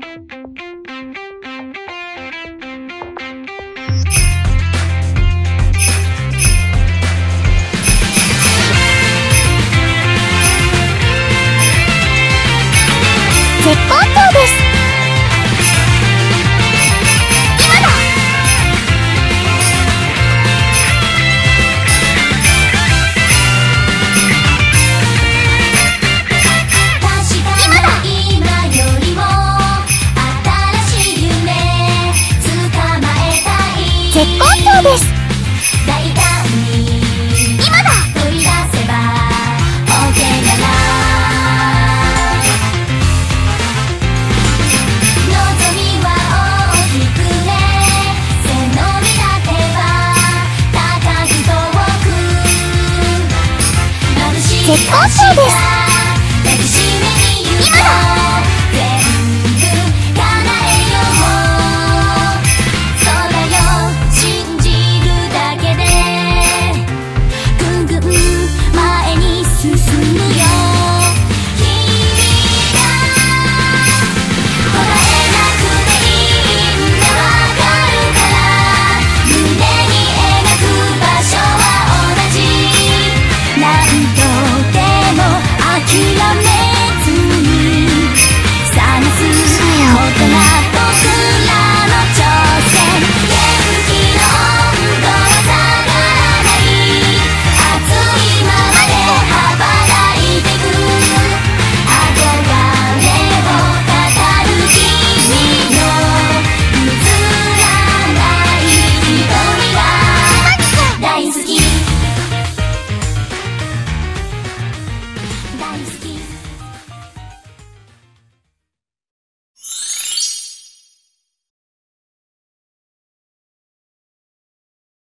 絶好調です。今だ。今だ。今よりも新しい夢捕まえたい。絶好調です。大胆に今だ。取り出せば OK なら絶好調です。